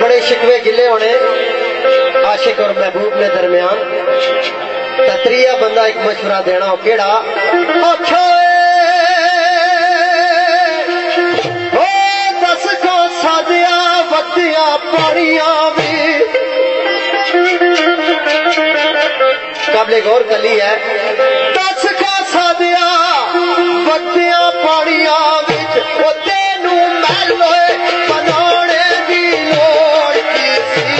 बड़े शिकवे गिले होने आशिक और महबूब ने दरमियान। तत्रिया बंदा एक मशवरा देना हो केड़ा अच्छा ओ दस को सादिया वदिया पानिया भी काबले गौर कली है। दस को सादिया वदिया पानिया विच ओ तेनू मैलोए बनाने दी लोड़ की सी।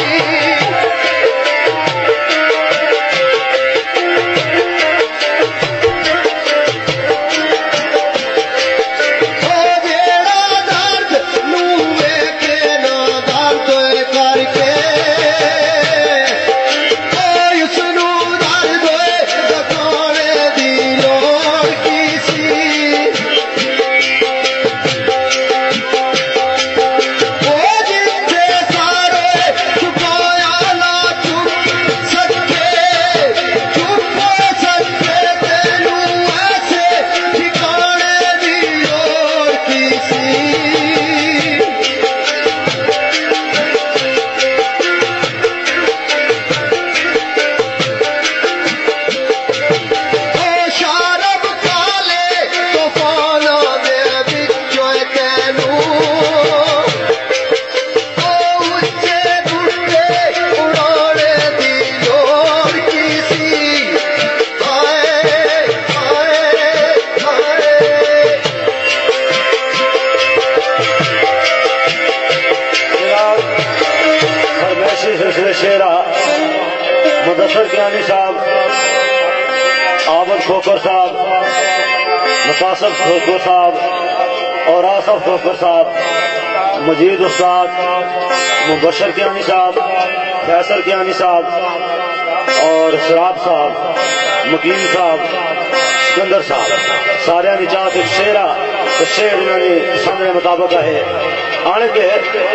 खोकर साहब, मुकासब खोकर साहब और आसफ खोकर साहब, मजीद उस्ताद, मुबशर कियानी साहब, फैसल कियानी साहब और शराब साहब, मकीन साहब, सिकंदर साहब सारे निचात शेरा तो शेर इन्होंने सामने मुताबिक है आने के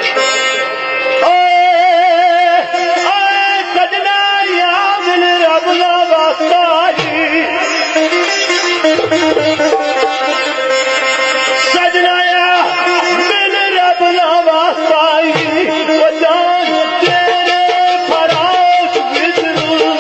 सजना याद रब दा वास्ता सजनाया मिल रब ना वास्ताई वजान तेरे फराश विजरू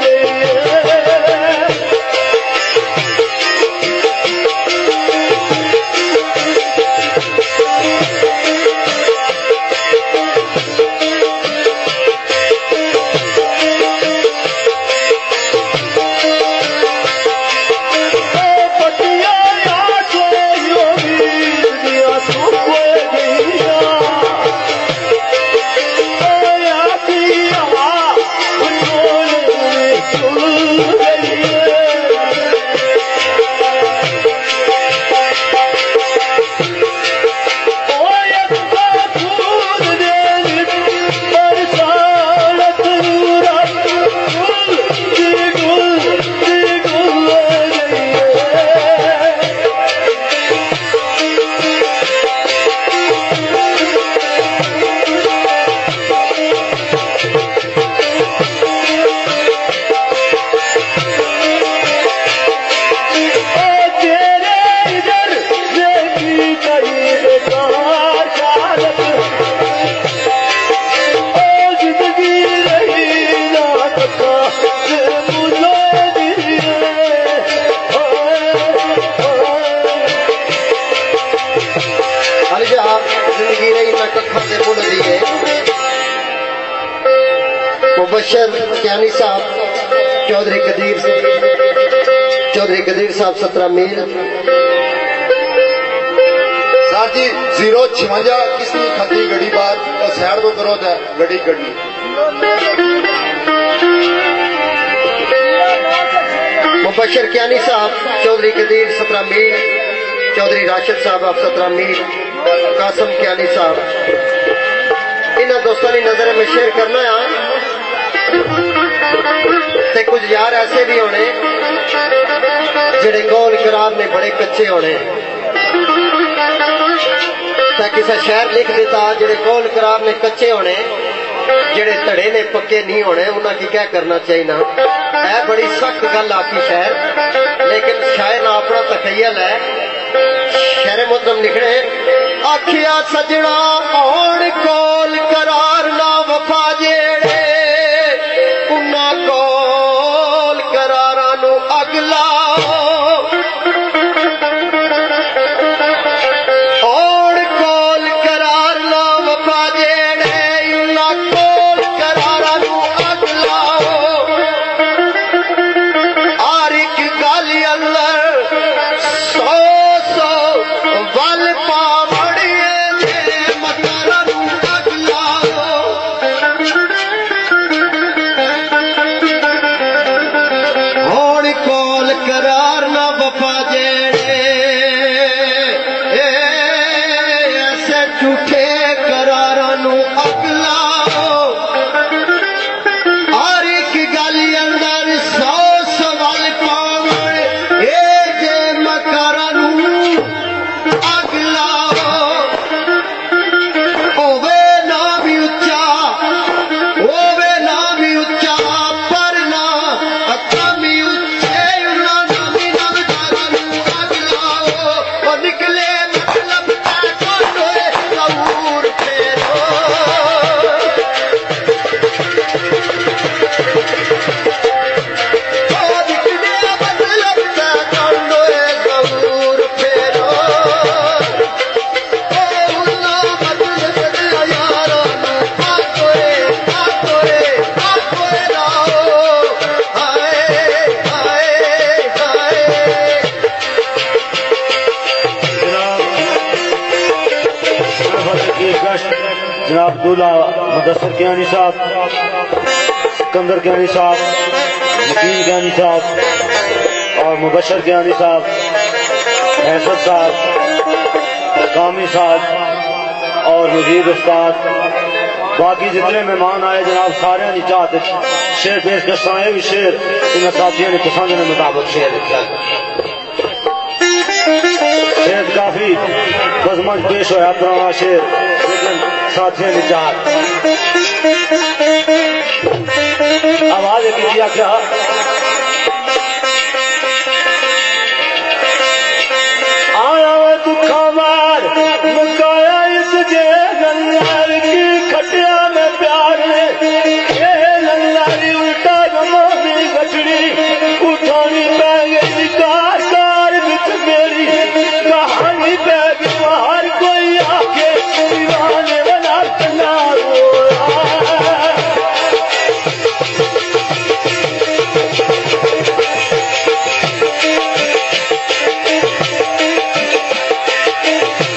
मुबशर कियानी साहब, चौधरी कदीर साहब 17 मील सर जी 056 किसी खती गड्डी बात और सैड को करो तो गड्डी गड्डी मुबशर कियानी साहब, चौधरी कदीर 17 मील, चौधरी राशिद साहब आप 17 मील, कासम कियानी साहब इन्होंने दोस्तों की नजर में शेयर करना है। ते कुछ यार ऐसे भी होने जेड़े कौल करार ने बड़े कच्चे होने किसी शहर लिख देता जेड़े कौल करार ने कच्चे होने जेड़े धड़े ने पक्के नहीं होने उन्हें की क्या करना चाहिए है। बड़ी सख्त गल आखी शायर लेकिन शायर ना अपना तखयल है। शेर मुहतरम लिखने आखिया सजना आउण कौल करार झूठे करारा नू अगलाओ हर एक गल अंदर 100 सवाल पावन ए जे मकारा नू अगलाओ होवे ना भी उच्चा होवे ना भी उच्चा पर ना अकामी उच्चे उन्ना नामी नाम तारा नू अगलाओ ओ निकले मतलब जनाब दूल्हा मुदस्सर कियानी साहब, सिकंदर कियानी साहब, यकीन कियानी साहब और मुबशर कियानी साहब, हैसर साहब, कामी साहब और मजीद उस्ताद, बाकी जितने मेहमान आए जनाब सारे की चाहते शेर पेश करता है। भी शेर इन साथियों ने पसंद के मुताबिक शेर लिखा, शेर काफी बजमज पेश होया, पुराना शेर लेकिन साथियों ने चाह आवाज किया क्या आया दुखा मार मुकाया इस जे लल्लार की खटिया में प्यार ये लल्लारी उल्टा मोदी गठड़ी उठानी पै गई कार कार बिच मेरी कहानी पै गई बाहर कोई आके दीवाने वाला कना रोया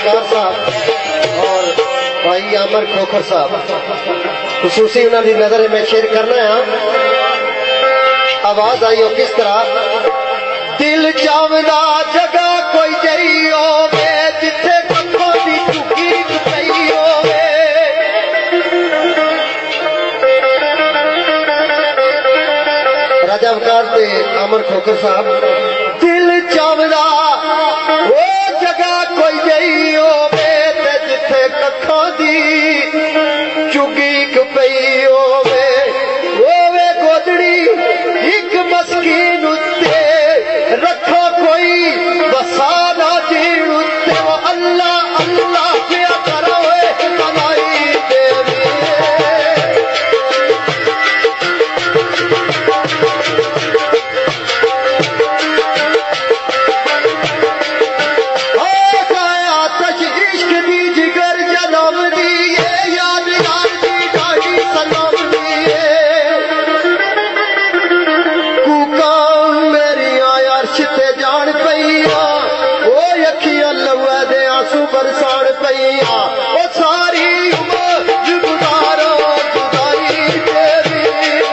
पथवार साहब और भाई अमर खोखर साहब खसूसी उन्होंने नजर में शेयर करना है। आवाज आई हो किस तरह, दिल चावदा जगह कोई जई होवे जिथे कखों दी चुकी पई होवे, राजा अवकार ते अमर खोखर साहब, दिल चावदा वो जगह कोई जई होवे जिथे कखों दी चुगी पई होवे, होवे गोदड़ी एक मस्कीन उत्ते रखो कोई बसाना जीण उत्ते, वो अल्लाह अल्लाह क्या करो कमाई देवी। आतश इश्क दी जिगर जन्म दी याद यार दी डाढ़ी सनम दी कूका मेरी अर्श ते जान पईया, ओ अखियां लवे दे आंसू बरसाण पईया, ओ सारी उम्र गुजारो जुदाई तेरी।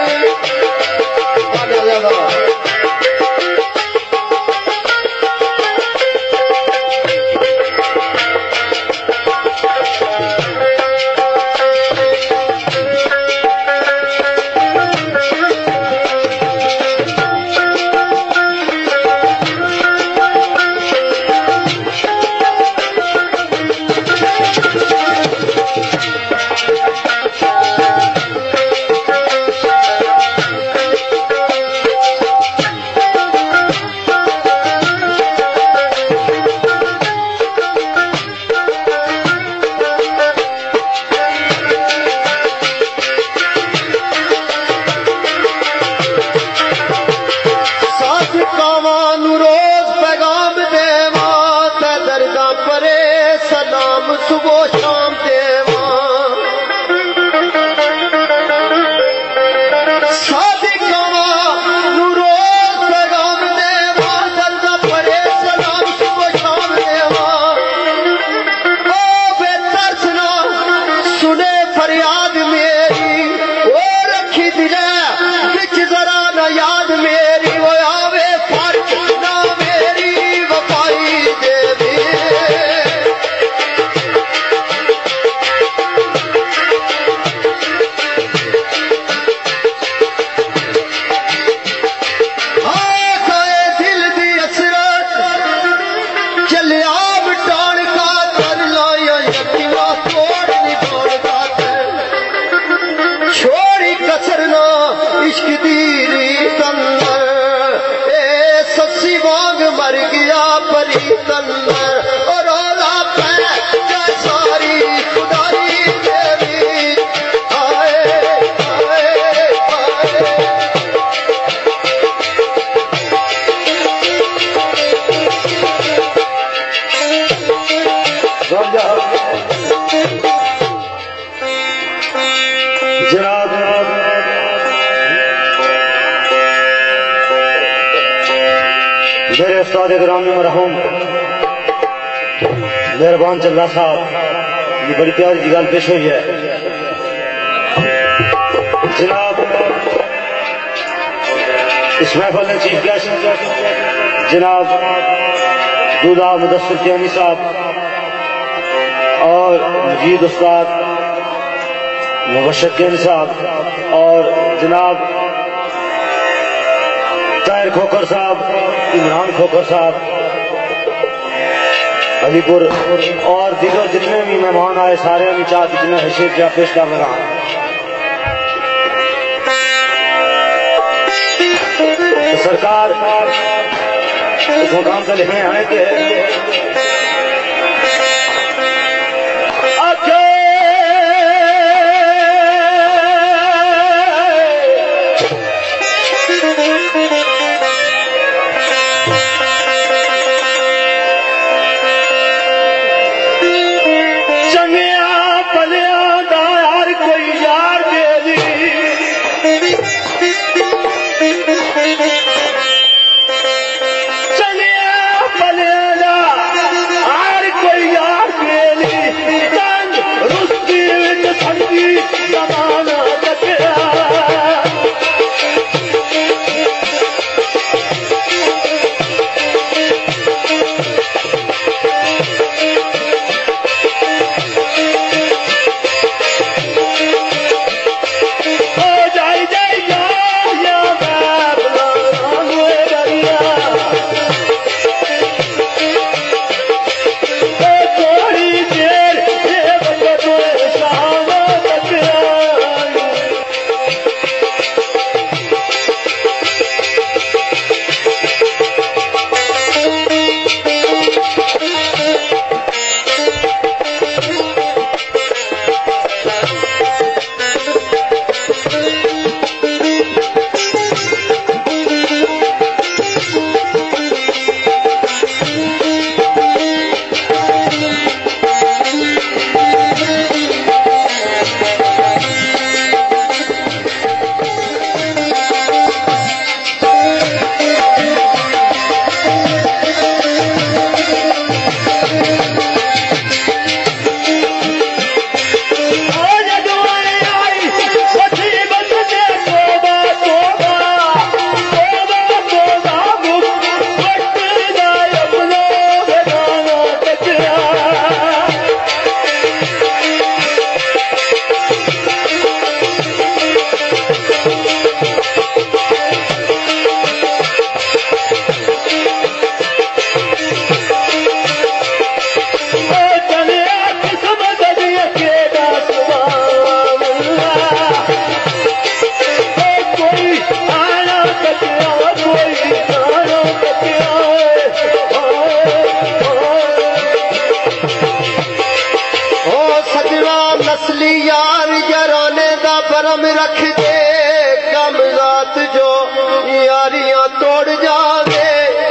सुबह शाम देवा शादी कवा रोज पैगाम देवा, दर्दा परे सलाम सुबह शाम देवा, ओ बेतर सुना सुने फरियाद मेरी, ओ रखी दिले बिच जरा न याद मेरी, वो आवे फर्क ना मेरी वफाई देवी। इश्क दी तंदर ए सस्सी वांग मर गया परी तंदर, और रोला पै सारी खुदाई देवी। आए आए जनाब मेरे उस्ताद ग्रामी मरहूम मेहरबान चल्ला साहब, ये बड़ी प्यारी जी गल पेश हुई है। जनाब इस महफल में चीफ गेस्ट जनाब दूल्हा मुदस्सिर कियानी साहब और मजीद उस्ताद मुबशर कियानी साहब और जनाब ताहिर खोखर साहब, इमरान खोखर साहब, अलीपुर और दिलो जितने भी मेहमान आए सारे में चाह जितने हैसियत क्या पेश कर रहा। तो सरकार इस मुकाम से लिखने आए कि नस्ली यार जराने दा भरम रख दे कम रात जो यारियां तोड़ जावे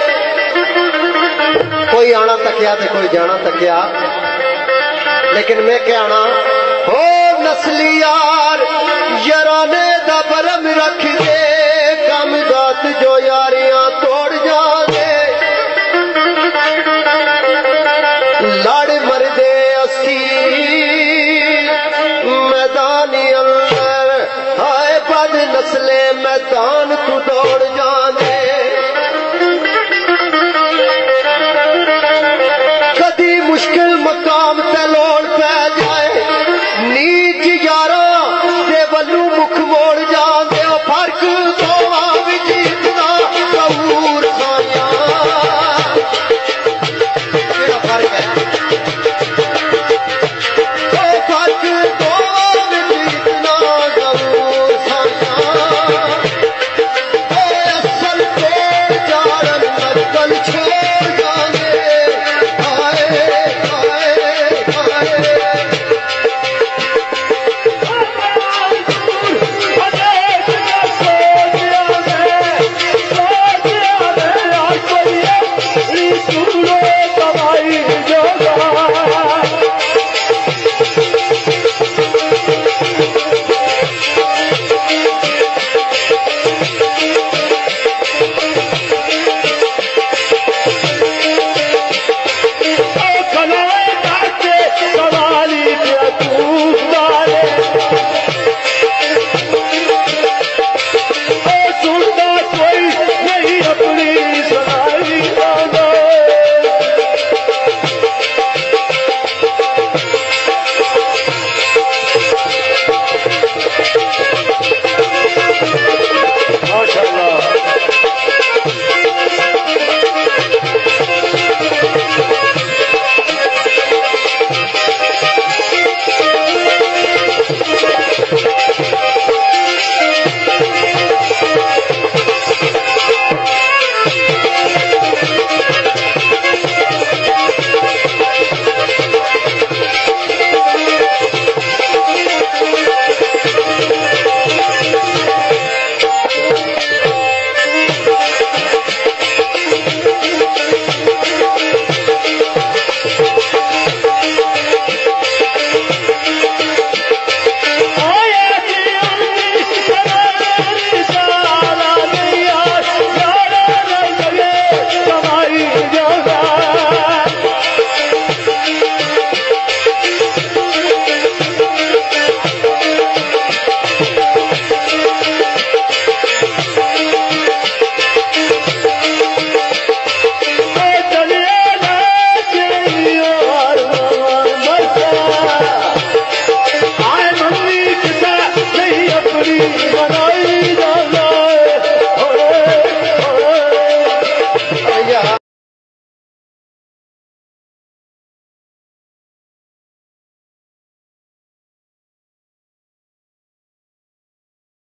कोई आना तकिया ते कोई जाना तकिया लेकिन मैं क्या आना हो नस्ली यार जराने दा भरम रख दे कम रात जो यारियां तोड़ जावे लड़ मरदे असी मैदानी अंदर हाय बद नस्ले मैदान तू दौड़ जा